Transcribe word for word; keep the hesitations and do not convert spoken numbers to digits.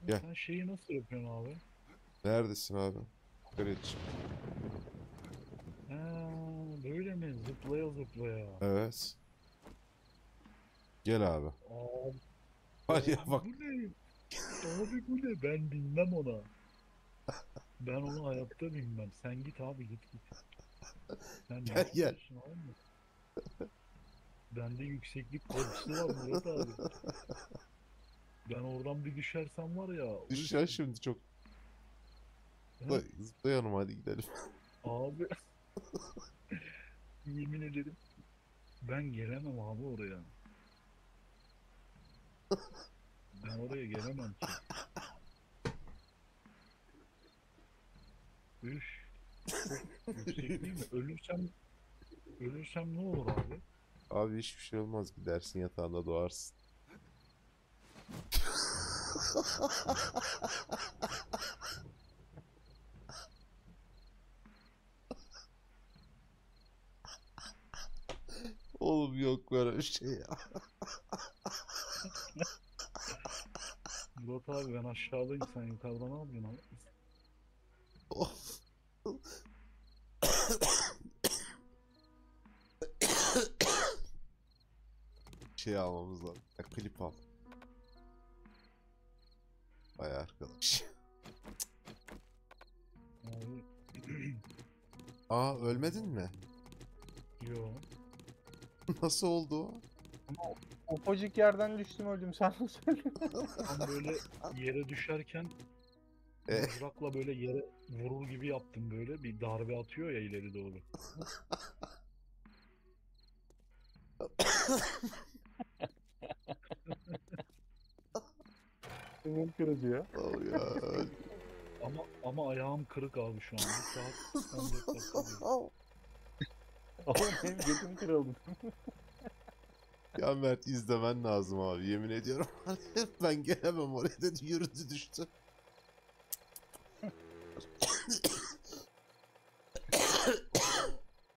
Gel. Sen şeyi nasıl yapıyorsun abi? Neredesin abi? Yukarıya çık. Ha, böyle mi? Zıplaya zıplaya. Evet. Gel abi. Abi, Var ya abi bak. bu ne? Abi bu ne? Ben bilmem ona. Ben onu hayatta bilmem. Sen git abi git git. Sen ne Gel gel. yapıyorsun abi? Bende yükseklik korkusu var Murat abi. Ben oradan bir düşersem var ya. Üf. Düşeceksin şimdi çok. Zıpla, He? zıpla yanıma hadi gidelim. Abi yemin ederim ben gelemem abi oraya. Ben oraya gelemem ki. Üf. Çok yüksek değil mi? Ölürsem ölürsem ne olur abi? Abi hiçbir şey olmaz. Gidersin yatağında doğarsın. Oğlum yok böyle bir şey ya. Murat abi ben aşağıdayım sen yukarıda ne yapıyorsun abi? Of. Şey almamız lazım. Ya, klip al. Vay arkadaş. Abi Aa ölmedin mi? yo. Nasıl oldu o? Ama ufacık yerden düştüm öldüm sen nasıl öldün? Tam böyle yere düşerken E, mızrakla böyle yere vurur gibi yaptım böyle. Bir darbe atıyor ya ileri doğru. Benim kırıcı ya. oh ya. Ama ama ayağım kırık abi şu an. Bir saat on dört dakika diyor. Ama benim götüm kırıldı. Ya Mert izlemen lazım abi yemin ediyorum. Ben gelemem oraya dedi yürüdü düştü.